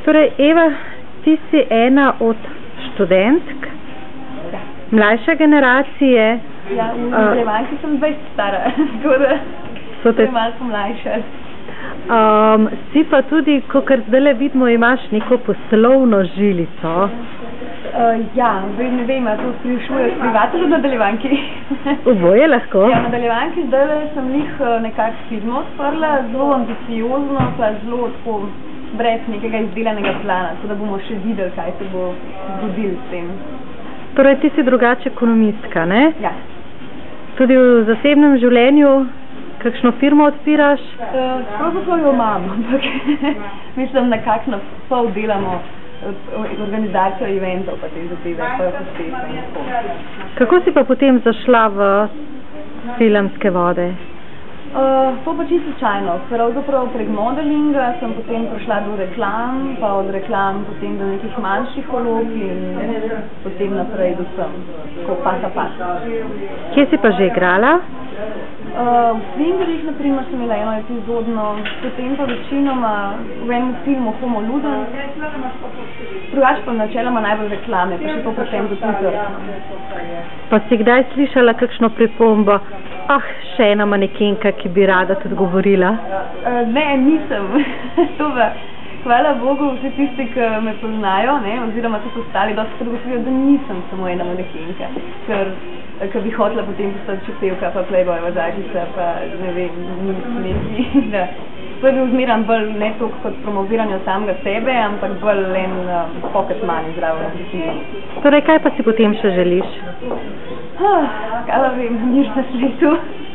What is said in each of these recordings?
Torej, Eva, ti si ena od študentk, mlajše generacije. Ja, v nadaljevanki sem 20 stara, tako da sem malce mlajša. Si pa tudi, kakor zdajle vidimo, imaš neko poslovno žilico. Ja, ne vem, a to sprašuješ privatno v nadaljevanki. Oboje lahko? Ja, v nadaljevanki zdajle sem nekako firmo odprla, zelo ambiciozno, pa zelo tako brez nekega izdelanega plana, tako da bomo še videli, kaj se bo zgodilo s tem. Torej, ti si drugače ekonomistka, ne? Ja. Tudi v zasebnem življenju kakšno firmo odpiraš? Pravzaprav jo imam, ampak mislim, da kakšno pol delamo organizacijo eventov pa te zadeve, pa jo posebej. Kako si pa potem zašla v filmske vode? To pa čisto slučajno. Pravzaprav prek modelinga sem potem prišla do reklam, pa od reklam potem do nekih manjših vlog in potem naprej do sem, tako pas. Kje si pa že igrala? V Swingerjih, na primer, sem imela eno epizodno, potem pa večinoma v enem filmu Homo Ludens, drugače pa načeloma najbolj reklame, pa še to potem do Twitter. Pa si kdaj slišala kakšno pripombo? Še ena manekenka, ki bi rada tudi govorila? Ne, nisem. Hvala Bogu, vsi tisti, ki me poznajo, oziroma so postali dosti pregovorili, da nisem samo ena manekenka, ker bi hotela potem postati čepevka, pa playboyva žagica, pa ne vem, neki. To je bil zmeran bolj ne toliko kot promoviranje samega sebe, ampak bolj en pocket money zraven. Torej, kaj pa si potem še želiš? Kaj pa vem, mir na svetu.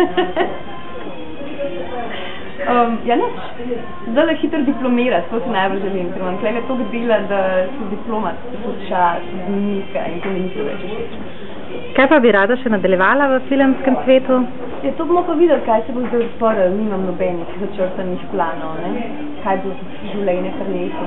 Ja, nič. Zdaj hitro diplomirati, to si najbolj želim, ker imam tukaj toliko dela, da si diplomat, čas, znika in to mi ni preveč všeč. Kaj pa bi rada še nadaljevala v filmskem svetu? Ja, to bomo pa videli, kaj se bo zdaj odprlo, nimam nobenih začrtanih planov, kaj bo življenje kar nekaj.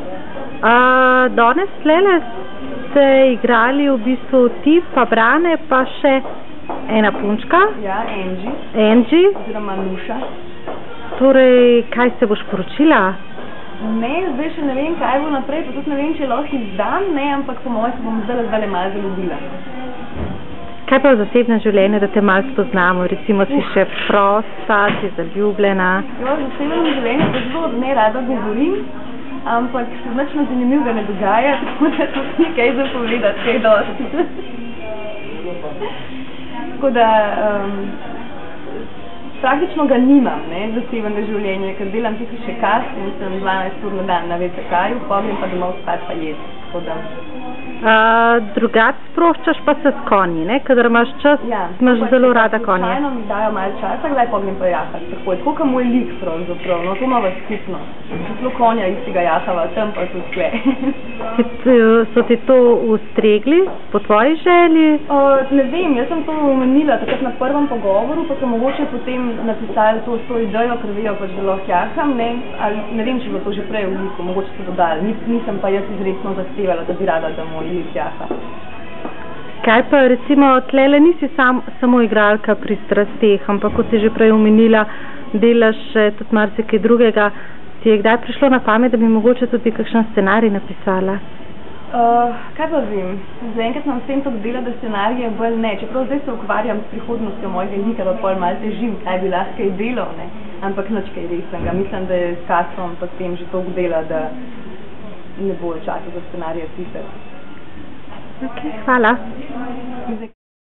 Danes tlele ste igrali v bistvu ti, pa Brane, pa še ena punčka? Ja, Angie. Oziroma Nuša. Torej, kaj se boš poročila? Ne, zdaj še ne vem, kaj bo naprej, pa tudi ne vem, če lahko izdam, ampak po mojem se bom zdaj malo zaljubila. Kaj pa v zasebnem življenju, da te malo spoznamo? Recimo si še prosta, si zaljubljena? Ja, v zasebnem življenju pa zelo ne rada govorim, ampak se nič zanimivega ne dogaja, tako da to ni kaj za povedati, kaj dosti. Tako da praktično ga nimam, zasebnega življenja, ker delam tukaj še kast in sem 12 ur na dan na VTK-ju, potem pa domov spat pa jesti. Drugače sproščaš pa se s konji, kadar imaš čas, imaš zelo rada konje. Slučajno mi dajo malo časa, gledaj potem pa jahati, tako je, tako kot moj lik pravzaprav, no to imava skupno. Zelo konja istega jahava, tam pa tudi tle. So ti to ustregli po tvoji želji? Ne vem, jaz sem to omenila takrat na prvem pogovoru, pa so mogoče potem napisali to idejo, ker vejo pač, da lahko jaham, ali ne vem, če bilo to že prej v liku, mogoče so dodali, nisem pa jaz izrecno zahtevala, da bi rada, da moj lik jaha. Kaj pa recimo tlele nisi samo igralka pri strasteh, ampak kot si že prej omenila, delaš tudi marsikaj drugega. Ti je kdaj prišlo na pamet, da bi mogoče tudi kakšen scenarij napisala? Kaj pa vem, zaenkrat imam s tem toliko dela, da scenarije bolj ne, čeprav zdaj se ukvarjam s prihodnostjo mojega lika, pa pol malo težim, kaj bi lahko kaj delal, ampak nič kaj resnega. Mislim, da je s kasom pa s tem že toliko dela, da ne bo časa za scenarije pisati. Ok, hvala.